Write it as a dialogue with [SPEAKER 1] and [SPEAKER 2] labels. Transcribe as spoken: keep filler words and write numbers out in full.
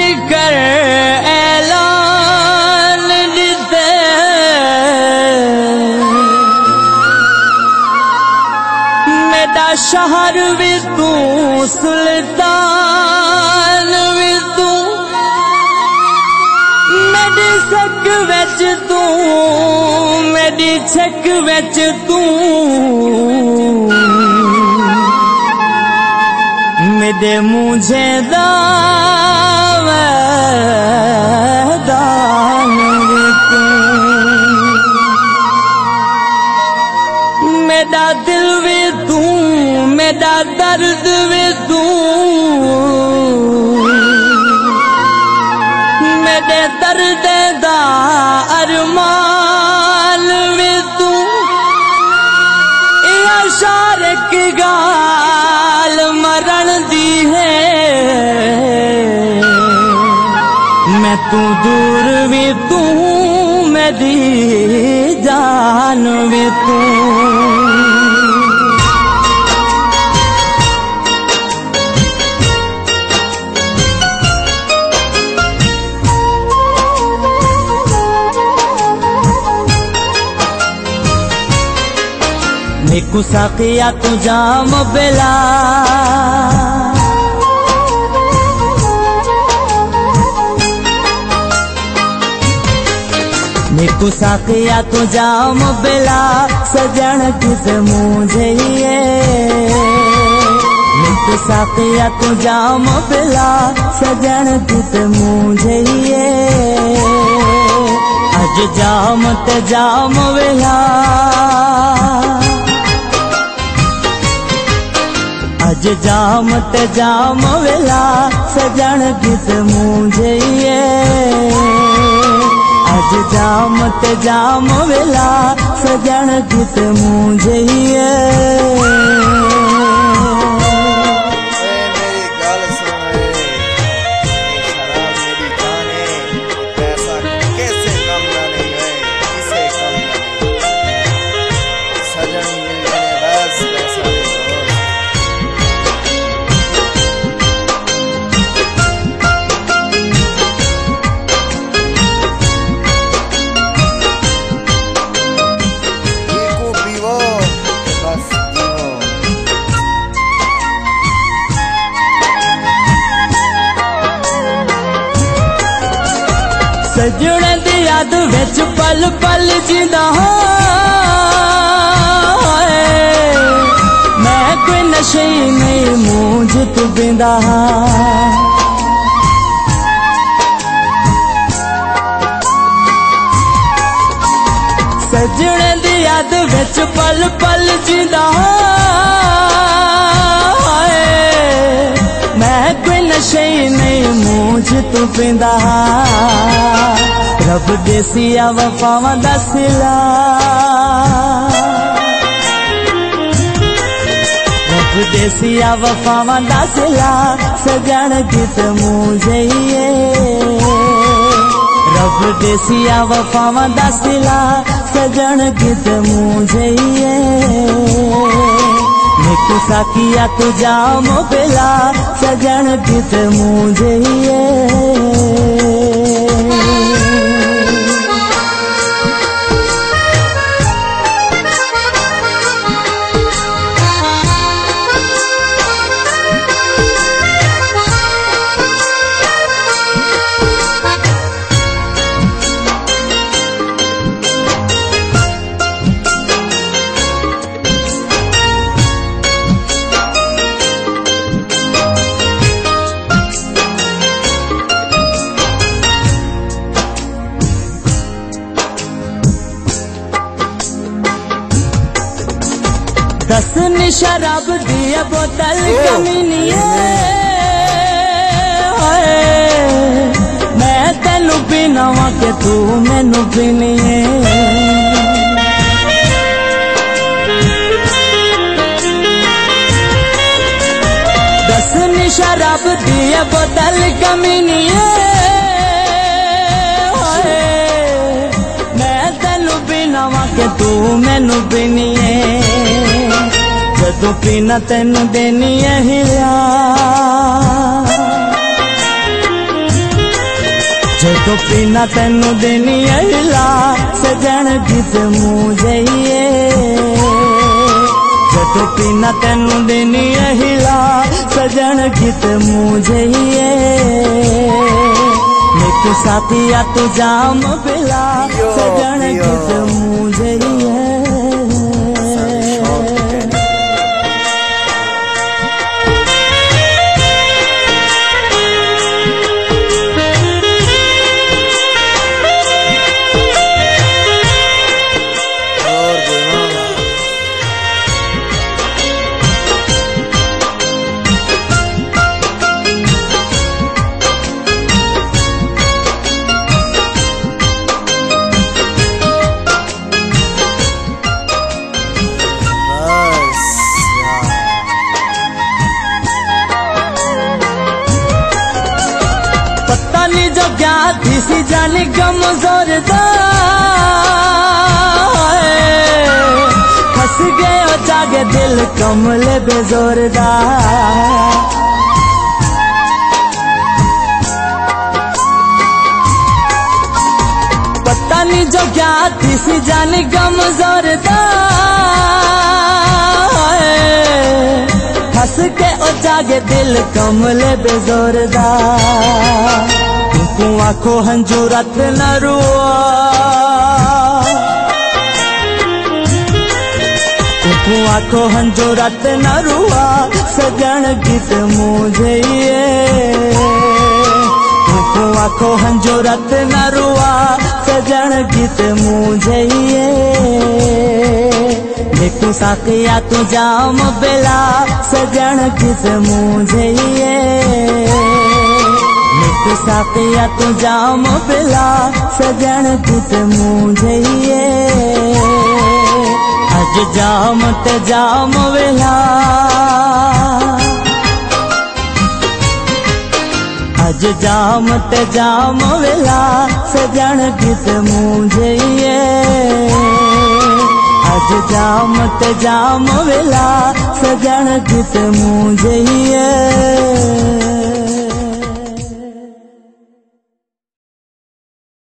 [SPEAKER 1] कर ऐलान दिते मेरा शहर भी तू सुल्तान भी तू मेरी सक विच तू मेरी छक विच तू मेरे मुझे दान भी तू मेरा दिल भी तू मेरा दर्द भी तू मेरे दर्द दा अरमान भी तू शारक गाल मरण दी है मैं तू दूर भी तू मेरी जान भी तू निकु साकिया तू जाम बेला निकु साकिया तू जाम बेला सजन किस मुझे ये निकु साकिया तू जाम बेला सजन किस मुझे ये अज जाम ते जाम वेला अज जाम ते जाम वेला सजन किस मुझे ये अज जाम ते जाम वेला सजन किस मुझे ये सजन दी याद विच पल पल जिंदा मैं कोई नशे नहीं मूंझ तू बिंदा सजन दी याद विच पल पल जिंदा मैं कोई नशे नहीं मूंझ तू पिंदा रब देसिया वफावां दा सिला रब देसिया वफावां दा सिला सजन किस मुझे ये रब देसिया वफावां दा सिला सजन किस मुझे ये निकु साकिया तू जाम बेला सजन किस मुझे ये दसन शराब दिया बोतल कमीनी मैं तेनू पीना वा के तू मैनू पीनी दसन शराब दिया बोतल कमीनी मैं तेनू पीना वा के तू मैनू पीनी जदू पीना तेन देनी है हिला जो पीना तेनू देनी अहिला सजन गीत मुझे जो पीना तेनू देनी अहिला सजन गीत मुझे तू साथिया तू जाम पिला सजन गीत मुझे जो क्या थी सी जाने गम जोरदार फंस गए जागे दिल कमले बेजोरदार पता नहीं जो क्या थी सी जाने गम जोरदार फंस के ओ जागे दिल कमले बेजोरदार तू आखो हंजू रत न रुआ तू आखो हंजू रत न रुआ सजन गीत मुझे तू आखो हंजू रत न रुआ सजन गीत मुझे तू साकिया तू जाम बेला सजन गीत मुझे तू साकिया तू जाम पिला सजन गीत मुझे अज जाम ते जाम वेला अज जाम ते जाम वेला सजन गीत मुझे अज जाम ते जाम वेला सजन गीत मुझे